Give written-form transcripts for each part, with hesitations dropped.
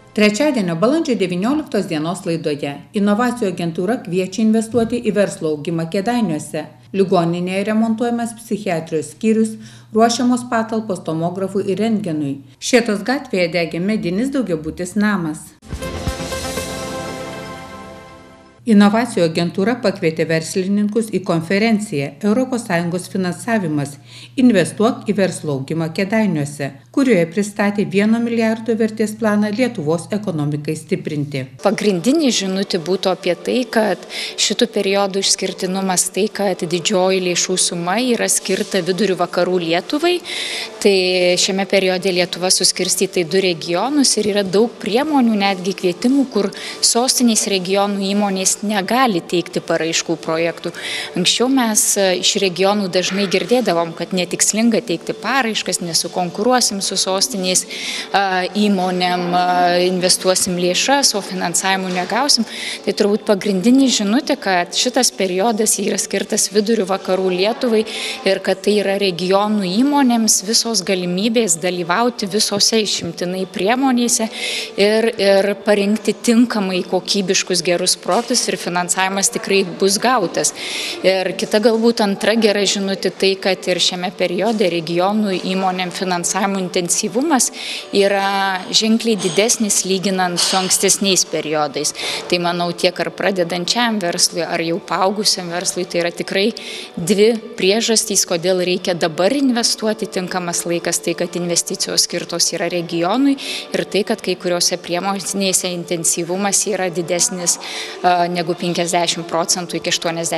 Trečiadienio balandžio 19 dienos laidoje inovacijų agentūra kviečia investuoti į verslo augimą Kėdainiuose. Ligoninėje remontuojamas psichiatrijos skyrius, ruošiamos patalpos tomografui ir rentgenui. Šėtos gatvėje degė medinis daugiabutis namas. Inovacijų agentūra pakvietė verslininkus į konferenciją ES finansavimas Investuok į verslo augimą Kėdainiuose, kurioje pristatė 1 milijardo vertės planą Lietuvos ekonomikai stiprinti. Pagrindinė žinutė būtų apie tai, kad šitų periodų išskirtinumas tai, kad didžioji lėšų suma yra skirta vidurių vakarų Lietuvai. Tai šiame periode Lietuva suskirstyta į 2 regionus ir yra daug priemonių, netgi kvietimų, kur sostinės regionų įmonės negali teikti paraiškų projektų. Anksčiau mes iš regionų dažnai girdėdavom, kad netikslinga teikti paraiškas, nesukonkuruosim su sostinės įmonėm, investuosim lėšas, o finansavimų negausim. Tai turbūt pagrindinė žinutė, kad šitas periodas yra skirtas vidurių vakarų Lietuvai ir kad tai yra regionų įmonėms visos galimybės dalyvauti visose išimtinai priemonėse ir parinkti tinkamai kokybiškus gerus projektus ir finansavimas tikrai bus gautas. Ir kita galbūt antra gera žinutė tai, kad ir šiame periode regionų įmonėm finansavimo intensyvumas yra ženkliai didesnis lyginant su ankstesniais periodais. Tai manau tiek ar pradedančiam verslui, ar jau paaugusiam verslui, tai yra tikrai 2 priežastys, kodėl reikia dabar investuoti. Tinkamas laikas tai, kad investicijos skirtos yra regionui ir tai, kad kai kuriuose priemonėse intensyvumas yra didesnis negu 50% iki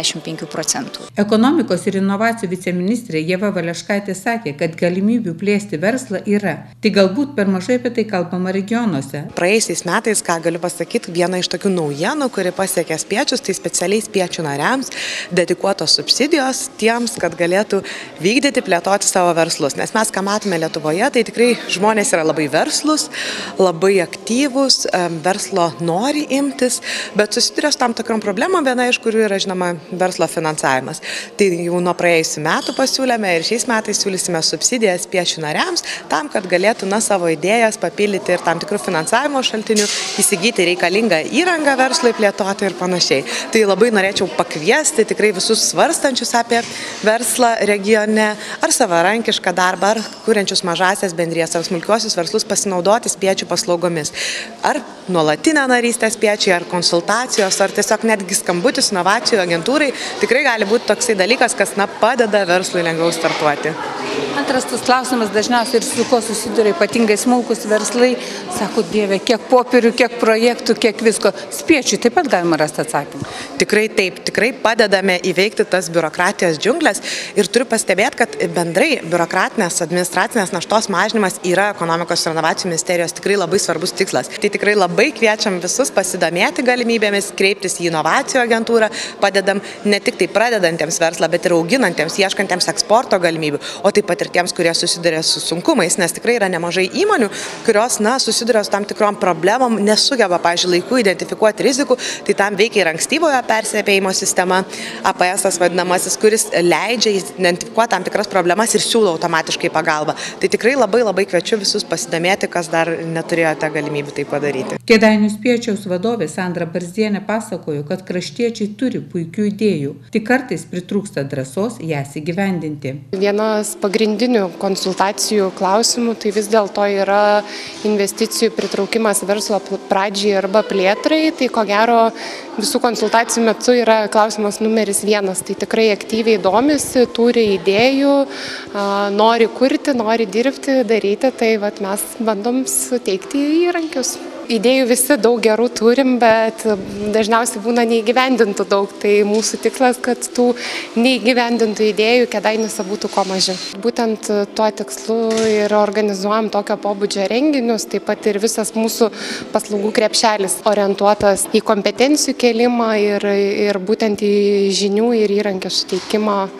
85%. Ekonomikos ir inovacijų viceministrė Ieva Valeškaitė sakė, kad galimybių plėsti verslą yra. Tik galbūt per mažai apie tai kalbama regionuose. Praėjusiais metais, ką galiu pasakyti, viena iš tokių naujienų, kuri pasiekė spiečius, tai specialiai spiečių nariams dedikuotos subsidijos tiems, kad galėtų vykdyti, plėtoti savo verslus. Nes mes, ką matome Lietuvoje, tai tikrai žmonės yra labai verslus, labai aktyvūs, verslo nori imtis, bet susiduria su tam tikrom problemom, viena iš kurių yra, žinoma, verslo finansavimas. Tai jau nuo praėjusių metų pasiūlėme ir šiais metais siūlysime subsidijas spiečių nariams, tam, kad galėtų savo idėjas papildyti ir tam tikrų finansavimo šaltinių, įsigyti reikalingą įrangą verslui plėtoti ir panašiai. Tai labai norėčiau pakviesti tikrai visus svarstančius apie verslą regione, ar savarankišką darbą, ar kuriančius mažasias bendrijas, ar smulkiuosius verslus pasinaudoti spiečių paslaugomis. Ar nuolatinę narystę spiečiai, ar konsultacijos, ar tiesiog netgi skambutis inovacijų agentūrai tikrai gali būti toksai dalykas, kas padeda verslui lengviau startuoti. Antras tas klausimas dažniausiai ir su ko susiduria ypatingai smulkus verslai, sako, Dieve, kiek popierių, kiek projektų, kiek visko. Spiečiui taip pat galima rasti atsakymą. Tikrai taip, tikrai padedame įveikti tas biurokratijos džiunglės ir turiu pastebėti, kad bendrai biurokratinės administracinės naštos mažinimas yra ekonomikos ir inovacijų ministerijos tikrai labai svarbus tikslas. Tai tikrai labai kviečiam visus pasidomėti galimybėmis, kreiptis į inovacijų agentūrą, padedam ne tik tai pradedantiems verslą, bet ir auginantiems, ieškantiems eksporto galimybių, o taip pat ir tiems, kurie susiduria su sunkumais, nes tikrai yra nemažai įmonių, kurios, susiduria su tam tikrom problemom, nesugeba, pavyzdžiui, laiku identifikuoti rizikų, tai tam veikia ir ankstyvojo perspėjimo sistema, APS vadinamasis, kuris leidžia identifikuoti tam tikras problemas ir siūlo automatiškai pagalbą. Tai tikrai labai kviečiu visus pasidomėti, kas dar neturėjote galimybių tai padaryti. Kėdainių spiečiaus vadovė Sandra Barzdienė pasakojo, kad kraštiečiai turi puikių idėjų, tik kartais pritrūksta drąsos jas įgyvendinti. Vienas pagrindinių konsultacijų klausimų tai vis dėlto yra investicijų pritraukimas verslo pradžiai arba plėtrai. Tai ko gero visų konsultacijų metu yra klausimas numeris 1. Tai tikrai aktyviai domisi, turi idėjų, nori kurti, nori dirbti, daryti. Tai mes bandom suteikti įrankius. Idėjų visi daug gerų turim, bet dažniausiai būna neįgyvendintų daug. Tai mūsų tikslas, kad tų neįgyvendintų idėjų Kėdainiuose būtų kuo mažiau. Būtent tuo tikslu ir organizuojam tokio pobūdžio renginius, taip pat ir visas mūsų paslaugų krepšelis orientuotas į kompetencijų kėlimą ir būtent į žinių ir įrankių suteikimą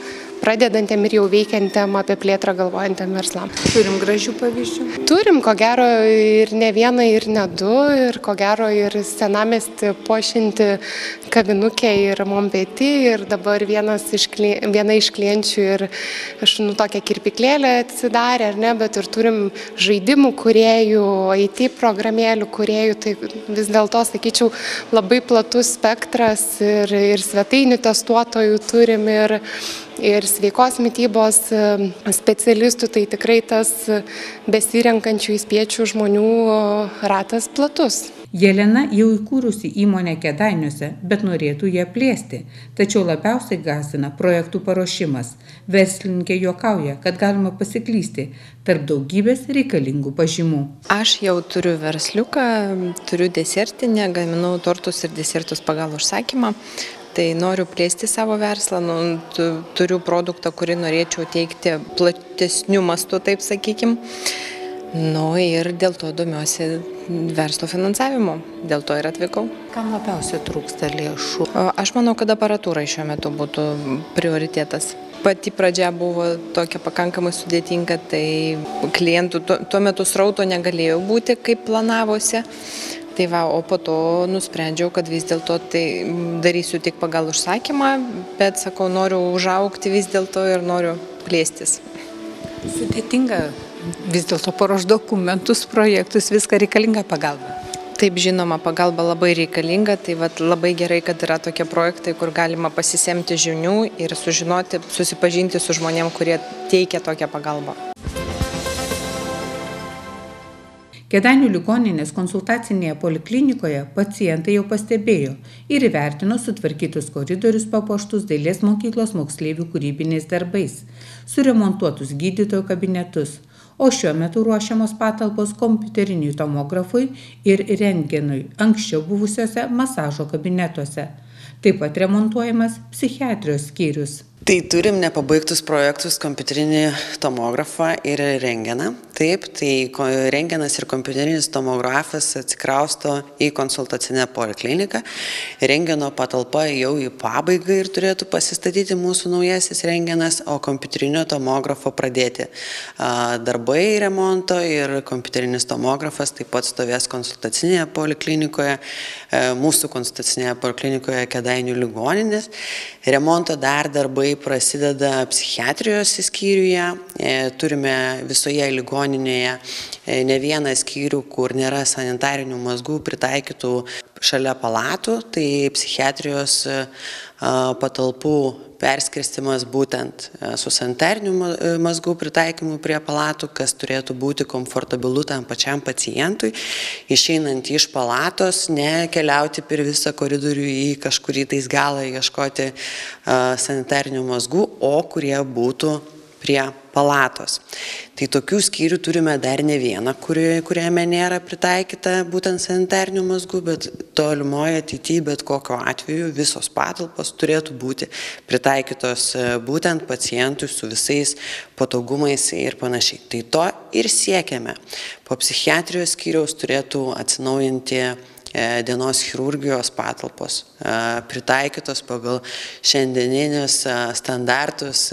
pradedantiem ir jau veikiantiem apie plėtrą galvojantiem verslam. Turim gražių pavyzdžių? Turim, ko gero, ir ne vieną, ir ne du, ir ko gero, ir senamiestį puošinti kavinukė ir Montpeti, ir dabar viena iš klienčių ir tokią kirpiklėlę atsidarė, ar ne, bet ir turim žaidimų kūrėjų, IT programėlių kūrėjų, tai vis dėlto, sakyčiau, labai platus spektras ir svetainių testuotojų turim ir sveikos mitybos specialistų, tai tikrai tas besirenkančių įspiečių žmonių ratas platus. Jelena jau įkūrusi įmonę Kėdainiuose, bet norėtų ją plėsti. Tačiau labiausiai gąsdina projektų paruošimas. Verslininkė juokauja, kad galima pasiklysti tarp daugybės reikalingų pažymų. Aš jau turiu versliuką, turiu desertinę, gaminau tortus ir desertus pagal užsakymą. Tai noriu plėsti savo verslą, turiu produktą, kurį norėčiau teikti platesniu mastu, taip sakykim. Ir dėl to domiuosi verslo finansavimu, dėl to ir atvykau. Kam labiausiai trūksta lėšų? Aš manau, kad aparatūrai šiuo metu būtų prioritetas. Pati pradžia buvo tokia pakankamai sudėtinga, tai klientų tuo metu srauto negalėjo būti, kaip planavosi. Tai o po to nusprendžiau, kad vis dėlto tai darysiu tik pagal užsakymą, bet sakau, noriu užaugti vis dėlto ir noriu plėstis. Sudėtinga vis dėlto paruošti dokumentus, projektus, viską reikalinga pagalba. Taip, žinoma, pagalba labai reikalinga, tai labai gerai, kad yra tokie projektai, kur galima pasisemti žinių ir sužinoti, susipažinti su žmonėm, kurie teikia tokią pagalbą. Kėdainių ligoninės konsultacinėje poliklinikoje pacientai jau pastebėjo ir įvertino sutvarkytus koridorius papuoštus dailės mokyklos moksleivių kūrybiniais darbais, suremontuotus gydytojų kabinetus, o šiuo metu ruošiamos patalpos kompiuteriniui tomografui ir rentgenui anksčiau buvusiuose masažo kabinetuose. Taip pat remontuojamas psichiatrijos skyrius. Tai turim nepabaigtus projektus kompiuterinį tomografą ir rentgeną. Taip, tai rentgenas ir kompiuterinis tomografas atsikrausto į konsultacinę polikliniką. Rentgeno patalpa jau į pabaigą ir turėtų pasistatyti mūsų naujasis rentgenas, o kompiuterinio tomografo pradėti darbai remonto ir kompiuterinis tomografas taip pat stovės konsultacinėje poliklinikoje, mūsų konsultacinėje poliklinikoje Kėdainių ligoninės. Remonto darbai prasideda psichiatrijos skyriuje, turime visoje ligoninėje ne vieną skyrių, kur nėra sanitarinių mazgų pritaikytų šalia palatų, tai psichiatrijos patalpų perskirstimas būtent su sanitarinių mazgų pritaikymu prie palatų, kas turėtų būti komfortabilu tam pačiam pacientui, išeinant iš palatos, ne keliauti per visą koridorių į kažkurį tais galą ieškoti sanitarinių mazgų, o kurie būtų prie palatos. Tai tokių skyrių turime dar ne vieną, kuriame nėra pritaikyta būtent sanitarinių mazgų, bet tolimoje ateityje, bet kokio atveju visos patalpos turėtų būti pritaikytos būtent pacientui su visais patogumais ir panašiai. Tai to ir siekiame. Po psichiatrijos skyriaus turėtų atsinaujinti dienos chirurgijos patalpos, pritaikytos pagal šiandieninius standartus,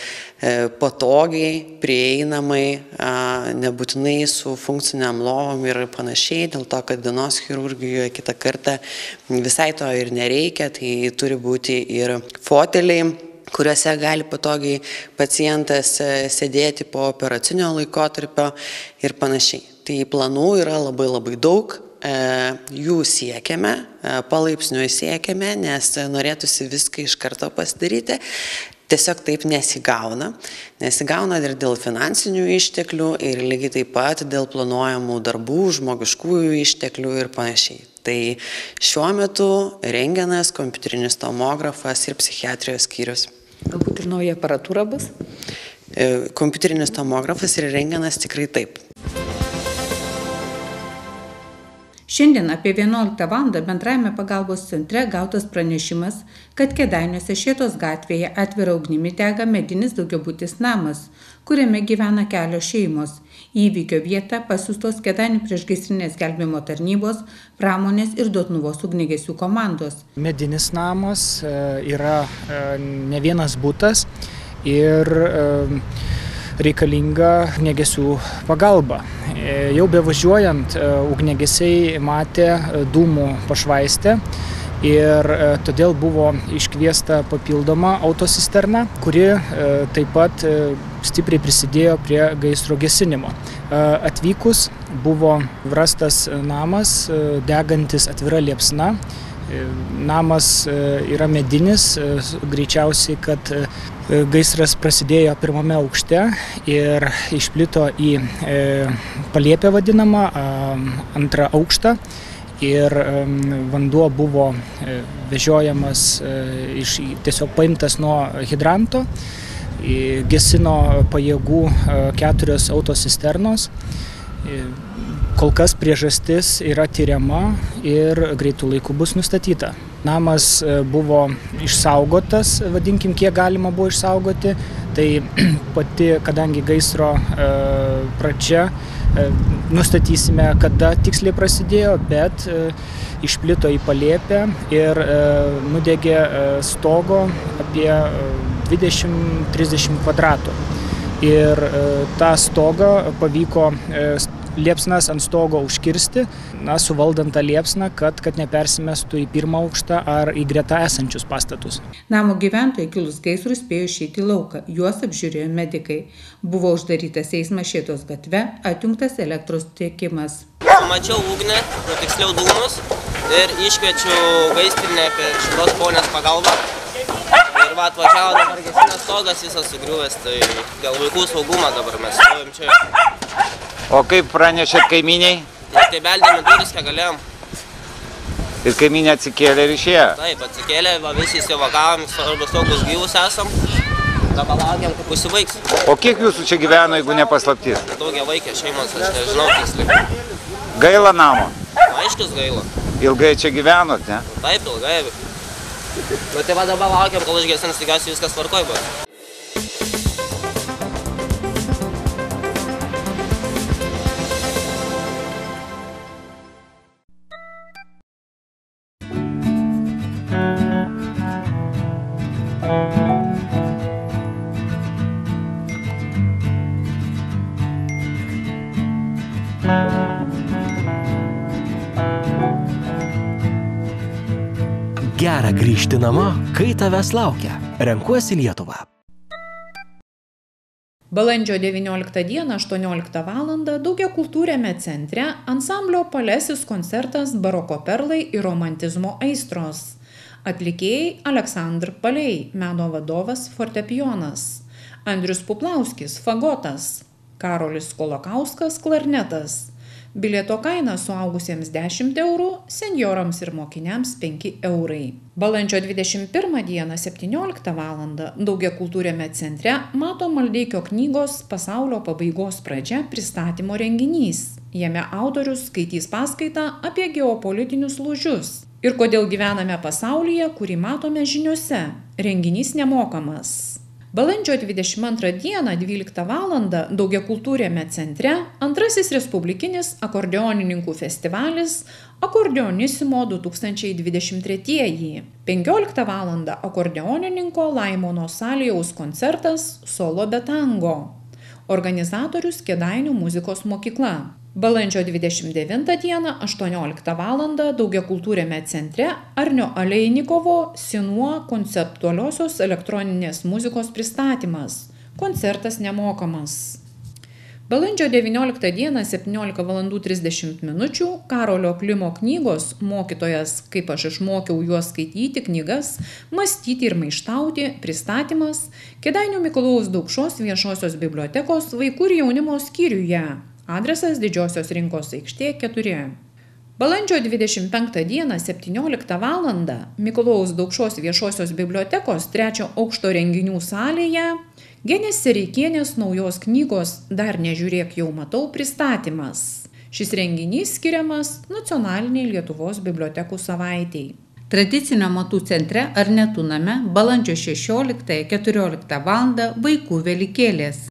patogiai, prieinamai, nebūtinai su funkciniam lovom ir panašiai, dėl to, kad dienos chirurgijoje kitą kartą visai to ir nereikia, tai turi būti ir foteliai, kuriuose gali patogiai pacientas sėdėti po operacinio laikotarpio ir panašiai. Tai planų yra labai daug. Jų siekiame, palaipsniui siekiame, nes norėtųsi viską iš karto pasidaryti. Tiesiog taip nesigauna. Nesigauna ir dėl finansinių išteklių ir lygiai taip pat dėl planuojamų darbų, žmogiškųjų išteklių ir panašiai. Tai šiuo metu rentgenas, kompiuterinis tomografas ir psichiatrijos skyrius. Galbūt ir nauja aparatūra bus? Kompiuterinis tomografas ir rentgenas tikrai taip. Šiandien apie 11 val. Bendrajame pagalbos centre gautas pranešimas, kad Kėdainiuose Šėtos gatvėje atvira ugnimi dega medinis daugiabutis namas, kuriame gyvena kelios šeimos. Į įvykio vietą pasiųstos Kėdainių priešgaisrinės gelbėjimo tarnybos, pramonės ir Dotnuvos ugniagesių komandos. Medinis namas yra ne vienas butas ir reikalinga ugniagesių pagalba. Jau bevažiuojant, ugniagesiai matė dūmų pašvaistę ir todėl buvo iškviesta papildoma autocisterna, kuri taip pat stipriai prisidėjo prie gaisro gesinimo. Atvykus buvo rastas namas, degantis atvira liepsna. Namas yra medinis, greičiausiai, kad gaisras prasidėjo pirmame aukšte ir išplito į palėpę vadinamą, antrą aukštą. Ir vanduo buvo vežiojamas, tiesiog paimtas nuo hidranto, gesino pajėgų 4 autocisternos. Kol kas priežastis yra tyriama ir greitų laikų bus nustatyta. Namas buvo išsaugotas, vadinkim, kiek galima buvo išsaugoti, tai pati, kadangi gaisro pradžia, nustatysime, kada tiksliai prasidėjo, bet išplito į palėpę ir nudegė stogo apie 20-30 kvadratų. Ir tą stogą pavyko liepsnas ant stogo užkirsti, suvaldant tą liepsną, kad nepersimestų į pirmą aukštą ar į greta esančius pastatus. Namo gyventojai kilus gaisrui spėjo išeiti į lauką, juos apžiūrėjo medikai. Buvo uždarytas eismas Šėtos gatve, atjungtas elektros tiekimas. Mačiau ugnį, tiksliau dūmus, ir iškviečiau gaisrinę apie šitos ponės pagalbą. Ir atvažiavo dabar gesinės stogas visas sugriuvęs, tai dėl vaikų saugumą dabar mes stovim čia. O kaip pranešėt kaimyniai? Tai beldėme duris, ką galėjom. Ir kaimynė atsikėlė ir išėjo? Taip, atsikėlė, visi įsivakavom, saugus gyvus esam. Dabar laukiam, kaip užsibaigs. O kiek jūsų čia gyveno, jeigu nepaslaptis? Daugiavaikė šeimos, aš nežinau tiksliai. Gaila namo? Aiškis gaila. Ilgai čia gyvenot, ne? Taip, ilgai. Bet tai va dabar laukiam, kol išgesins, tikiuosi viskas tvarkoj bus. Gera grįžti namo, kai tavęs laukia. Renkuosi Lietuvą. Balandžio 19 dieną 18 val. Daugiakultūriame centre ansamblio Palesis koncertas Baroko perlai ir romantizmo aistros. Atlikėjai Aleksandr Paliai, meno vadovas fortepijonas, Andrius Puplauskis fagotas, Karolis Kolokauskas klarnetas. Bilieto kaina suaugusiems 10 eurų, senjorams ir mokiniams 5 eurai. Balandžio 21 dieną 17 val. Daugiakultūriame centre Mato Maldeikio knygos Pasaulio pabaigos pradžia pristatymo renginys. Jame autorius skaitys paskaitą apie geopolitinius lūžius ir kodėl gyvename pasaulyje, kurį matome žiniose. Renginys nemokamas. Balandžio 22 dieną 12 val. Daugiakultūriame centre antrasis respublikinis akordeonininkų festivalis Akordeonisimo 2023. 15 val. Akordeonininko Laimono Salijaus koncertas Solo be tango. Organizatorius Kėdainių muzikos mokykla. Balandžio 29 dieną 18 val. Daugiakultūriame centre Arnio Aleinikovo Sinuo konceptualiosios elektroninės muzikos pristatymas. Koncertas nemokamas. Balandžio 19 dieną 17 val. 30 minučių Karolio Klimo knygos Mokytojas, kaip aš išmokiau juos skaityti knygas, mąstyti ir maištauti pristatymas Kėdainių Mikalojaus Daukšos viešosios bibliotekos vaikų ir jaunimo skyriuje. Adresas Didžiosios rinkos aikštė 4. Balandžio 25 dieną 17 val. Mikalojaus Daukšos viešosios bibliotekos 3 aukšto renginių salėje Genės Sereikienės naujos knygos Dar nežiūrėk jau matau pristatymas. Šis renginys skiriamas Nacionaliniai Lietuvos bibliotekų savaitei. Tradicinio amatų centre Arnetų name balandžio 16-14 val. Vaikų velykėlės.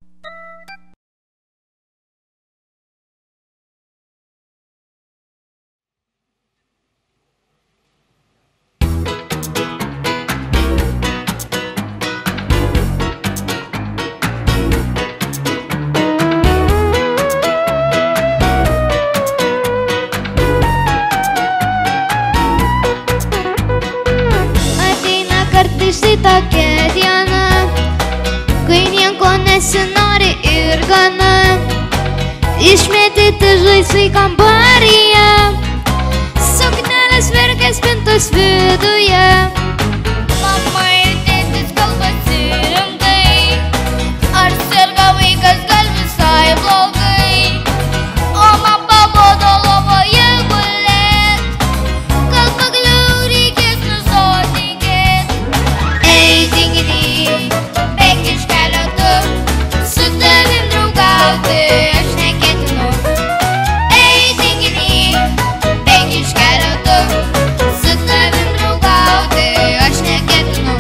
nesinori ir gana. Išmėtyti žaisai kambaryje, suknelės verkia spintos viduje. Mama ir tėtis kalbasi rimtai, ar serga vaikas gal visai blogai. O man pabodo lovoje gulėt, gal pagaliau reikės nusotingėt. Ei, tinginy, bėk iš kelio tu, su tavim draugauti aš neketinu. Ei, tinginy, bėk iš kelio tu, su tavim draugauti aš neketinu.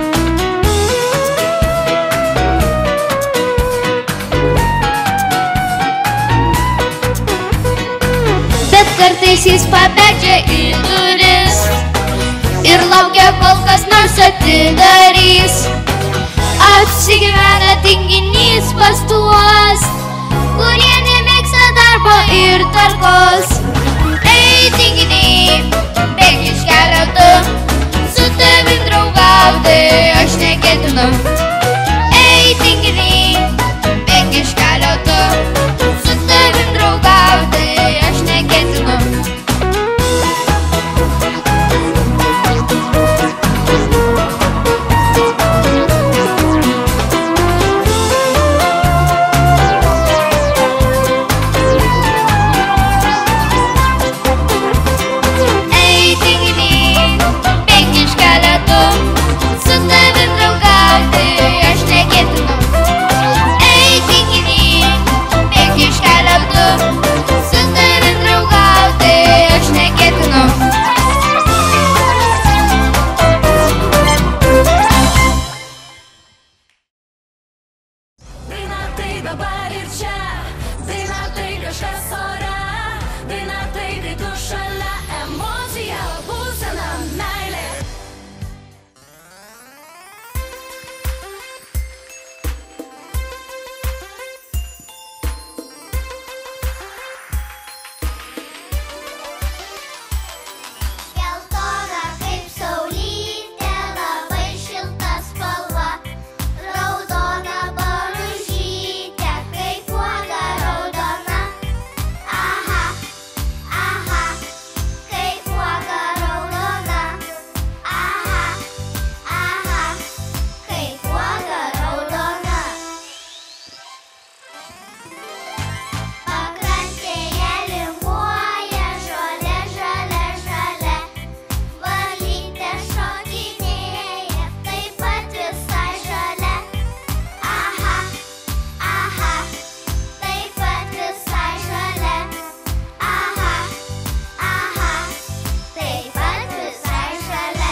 Bet kartais jis pabeldžia į duris ir laukia, kol kas nors atidarys. Apsigyvena tinginys pas tuos, kurie nemėgsta darbo ir tvarkos. Ei, tinginy, bėk iš kelio tu, su tavim draugauti aš neketinu. Ei, tinginy, bėk iš kelio tu, su tavim draugauti aš neketinu. Ei, tinginy, bėk iš kelio tu, su tavim draugauti aš neketinu. Ei, tinginy, bėk iš kelio tu, su tavim draugauti aš neketinu. Daina tai dabar ir čia, daina tai kažkas ore, daina tai kai tu šalia, emocija, būsena, meilė. Geltona kaip saulytė, labai šilta spalva. Raudona boružytė, kaip uoga raudona. Aha, aha, kaip uoga raudona. Aha, aha, kaip uoga raudona. Pakrantėje linguoja žolė, žalia, žalia. Valytė šokinėja, taip pat visai žalia. Aha, aha, taip pat visai žalia. Aha, aha, taip pat visai žalia.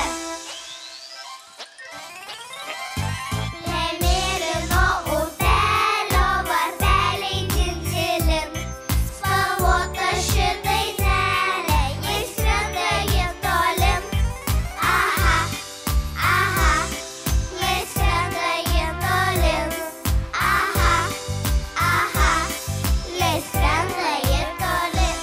Prie mėlyno upelio varpeliai dzingzilin. Spalvota ši dainelė, jis skrenda ji tolin. Aha, aha, jis skrenda ji tolin. Aha, aha, jis skrenda ji tolin.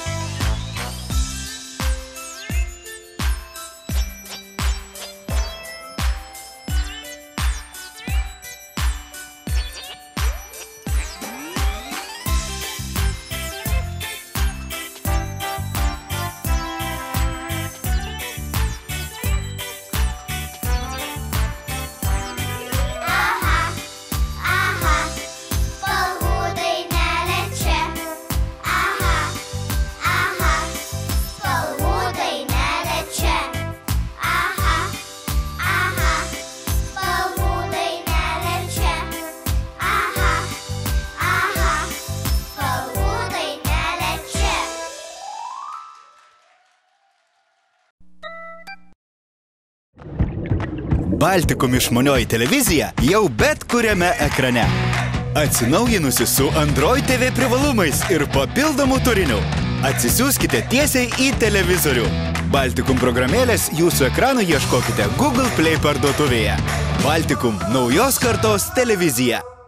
Aha, aha, spalvų dainelė čia. Aha, aha, spalvų dainelė čia. Aha, aha, spalvų dainelė čia. Aha, aha, spalvų dainelė čia. Baltikum išmanioji televizija jau bet kuriame ekrane. Atsinaujinusi su Android TV privalumais ir papildomų turinių. Atsisiųskite tiesiai į televizorių. Baltikum programėlės jūsų ekranų ieškokite Google Play parduotuvėje. Baltikum naujos kartos televizija.